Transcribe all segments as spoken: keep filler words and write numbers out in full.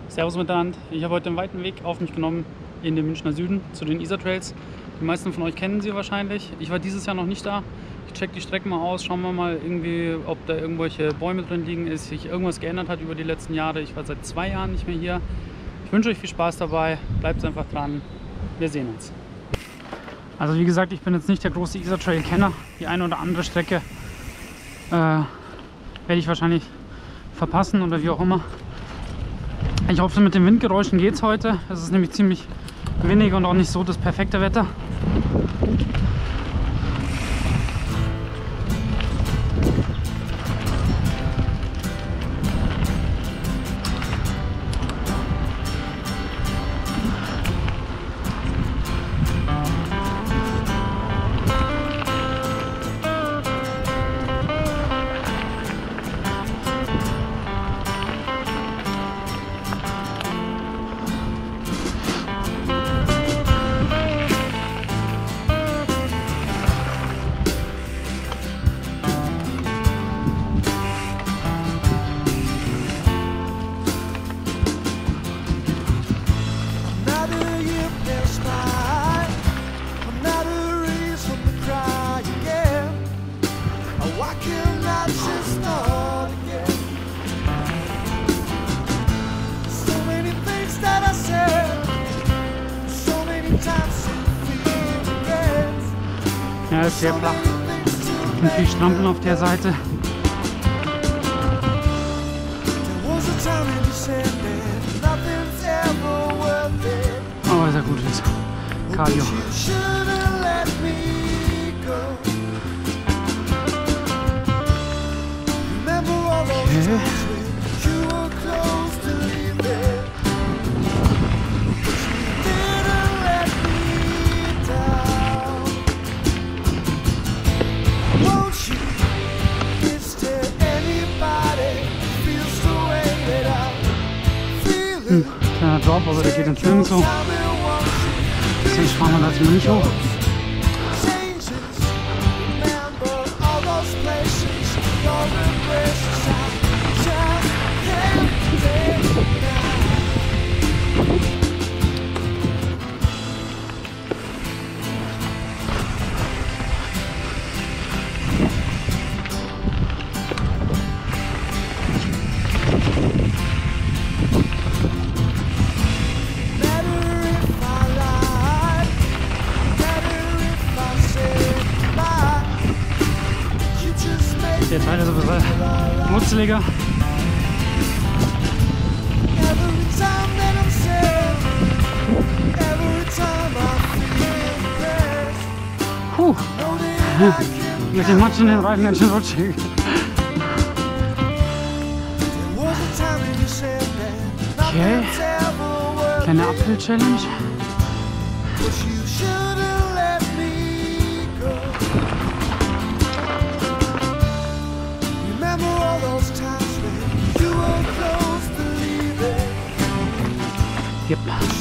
Servus miteinander. Ich habe heute einen weiten Weg auf mich genommen in den Münchner Süden zu den Isar-Trails. Die meisten von euch kennen sie wahrscheinlich. Ich war dieses Jahr noch nicht da. Ich check die Strecken mal aus, schauen wir mal irgendwie, ob da irgendwelche Bäume drin liegen, ist sich irgendwas geändert hat über die letzten Jahre. Ich war seit zwei Jahren nicht mehr hier. Ich wünsche euch viel Spaß dabei. Bleibt einfach dran. Wir sehen uns. Also wie gesagt, ich bin jetzt nicht der große Isar-Trail-Kenner. Die eine oder andere Strecke äh, werde ich wahrscheinlich verpassen oder wie auch immer. Ich hoffe, mit den Windgeräuschen geht es heute. Es ist nämlich ziemlich windig und auch nicht so das perfekte Wetter. Ja, ist sehr flach und viel Strampeln auf der Seite. Aber ist ja gut ist. Cardio. Okay. Hm, kleiner Drop, aber der geht ins Nirgendwo. Deswegen fahren wir das mal nicht hoch. Der Teil ist ein bisschen wurzeliger. Puh. Mit dem Matsch in den Reifen ganz schön rutschig. Okay. Kleine Uphill-Challenge. Yep.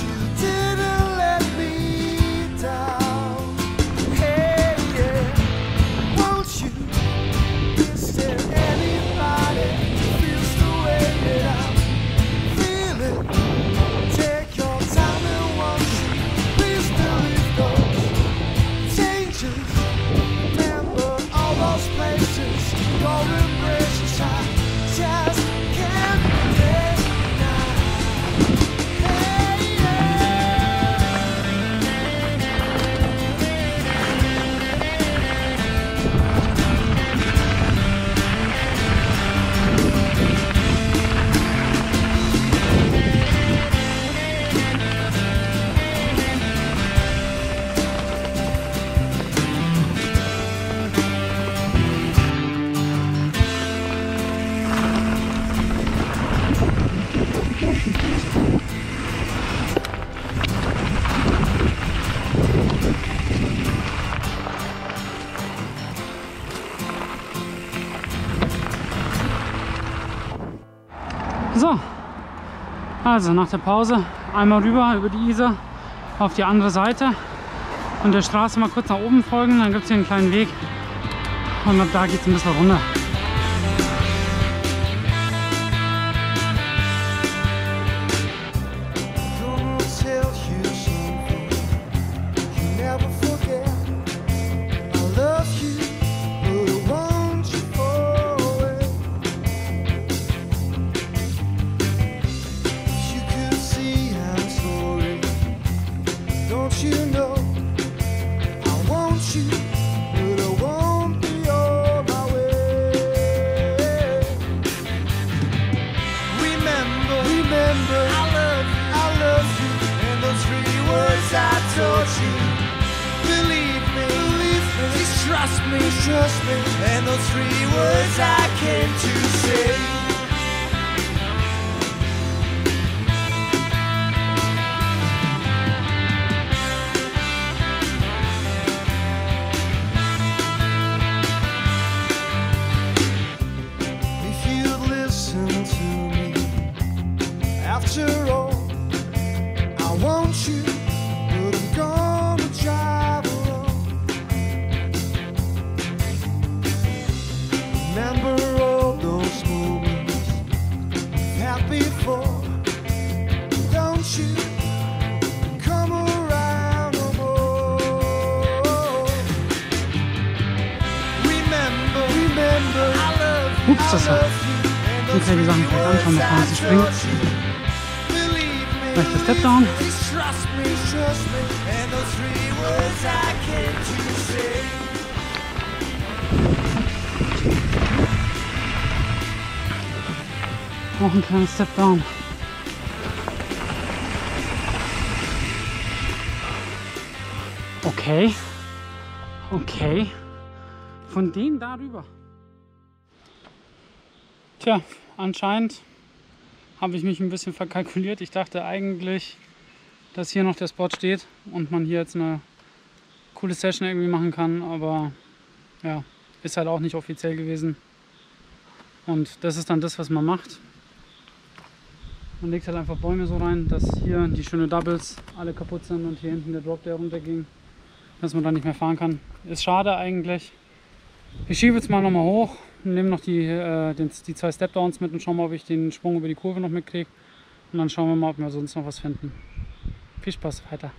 So, also nach der Pause einmal rüber über die Isar auf die andere Seite und der Straße mal kurz nach oben folgen, dann gibt es hier einen kleinen Weg und ab da geht es ein bisschen runter. remember I love you, I love you, and those three words I taught you. Believe me, believe me, please trust me, trust me, and those three words I came to say. After all, I want you, but I'm gonna drive alone. Remember all those moments we've had before. Don't you come around no more. Remember, remember, I love you, Ups, das war. Jetzt kann ich die Sachen vielleicht anschauen, bevor man sie springt. Vielleicht der Step Down. Noch ein kleiner Step Down. Okay. Okay. Von denen darüber. Tja, anscheinend habe ich mich ein bisschen verkalkuliert. Ich dachte eigentlich, dass hier noch der Spot steht und man hier jetzt eine coole Session irgendwie machen kann, aber ja, ist halt auch nicht offiziell gewesen. Und das ist dann das, was man macht. Man legt halt einfach Bäume so rein, dass hier die schönen Doubles alle kaputt sind und hier hinten der Drop, der runterging, dass man dann nicht mehr fahren kann. Ist schade eigentlich. Ich schiebe jetzt mal nochmal hoch. Nehme noch die, äh, den, die zwei Step-Downs mit und schauen mal, ob ich den Sprung über die Kurve noch mitkriege. Und dann schauen wir mal, ob wir sonst noch was finden. Viel Spaß weiter.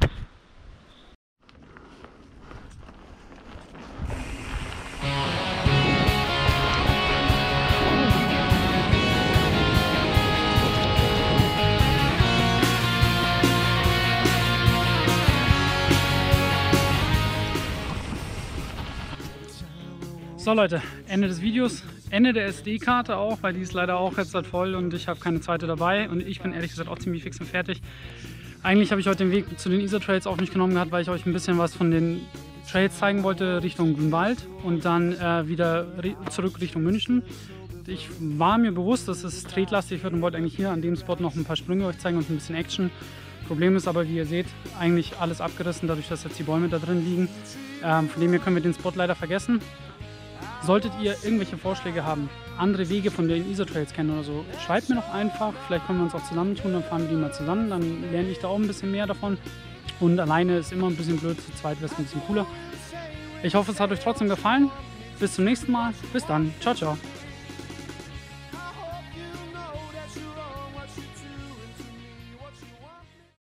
So Leute, Ende des Videos, Ende der S D-Karte auch, weil die ist leider auch jetzt halt voll und ich habe keine zweite dabei und ich bin ehrlich gesagt auch ziemlich fix und fertig. Eigentlich habe ich heute den Weg zu den Isar Trails auf mich genommen gehabt, weil ich euch ein bisschen was von den Trails zeigen wollte Richtung Grünwald und dann äh, wieder zurück Richtung München. Ich war mir bewusst, dass es tretlastig wird und wollte eigentlich hier an dem Spot noch ein paar Sprünge euch zeigen und ein bisschen Action. Problem ist aber, wie ihr seht, eigentlich alles abgerissen, dadurch, dass jetzt die Bäume da drin liegen. Ähm, von dem her können wir den Spot leider vergessen. Solltet ihr irgendwelche Vorschläge haben, andere Wege von den Isar Trails kennen oder so, schreibt mir doch einfach. Vielleicht können wir uns auch zusammentun, dann fahren wir die mal zusammen. Dann lerne ich da auch ein bisschen mehr davon. Und alleine ist immer ein bisschen blöd, zu zweit wäre es ein bisschen cooler. Ich hoffe, es hat euch trotzdem gefallen. Bis zum nächsten Mal. Bis dann. Ciao, ciao.